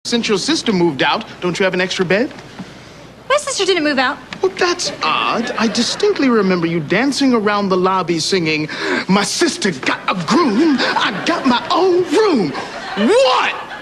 Since your sister moved out, don't you have an extra bed? My sister didn't move out. Well, that's odd. I distinctly remember you dancing around the lobby singing, "My sister got a groom, I got my own room." What?